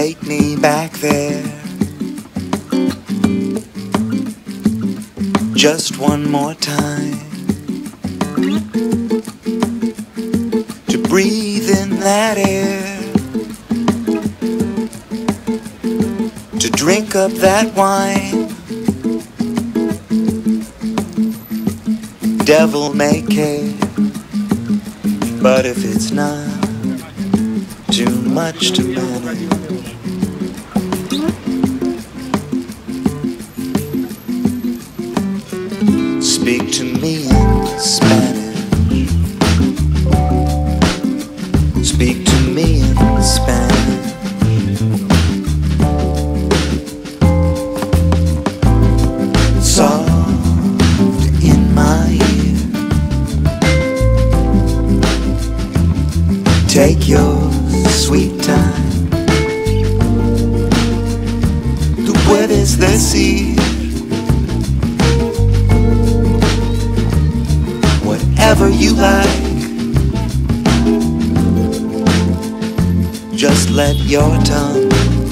take me back there. Just one more time to breathe in that air, to drink up that wine. Devil may care, but if it's not too much to manage, speak to me in Spanish. Speak to me in Spanish. Soft in my ear. Take your sweet time. Tú puedes decir whatever you like. Just let your tongue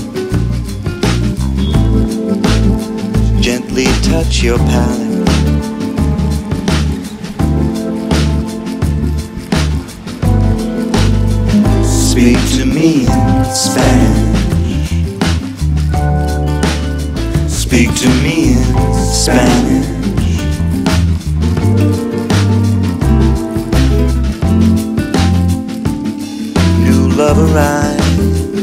gently touch your palate. Speak to me in Spanish. Speak to me in Spanish. Love arrives,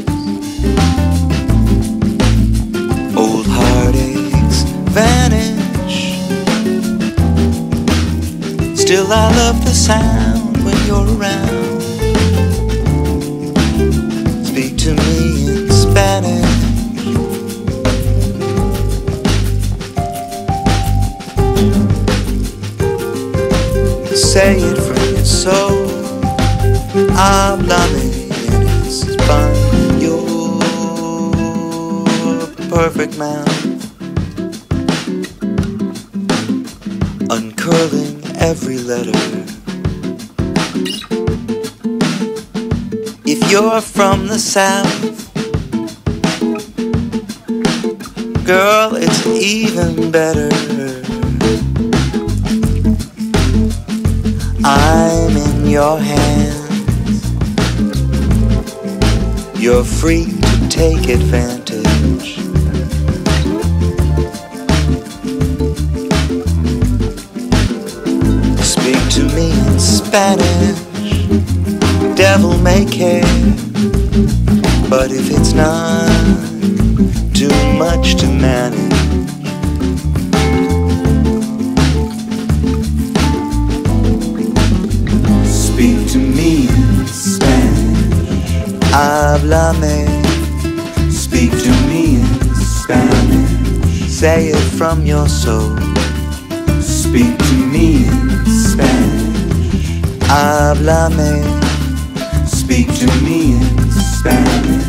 old heartaches vanish. Still I love the sound when you're around. Speak to me in Spanish. Say it from your soul. Háblame. Your perfect mouth, uncurling every letter. If you're from the South, girl, it's even better. I'm in your hands. You're free to take advantage. Speak to me in Spanish. Devil may care, but if it's not too much to manage, speak to me in Spanish. Háblame. Speak to me in Spanish. Say it from your soul. Speak to me in Spanish. Háblame. Speak to me in Spanish.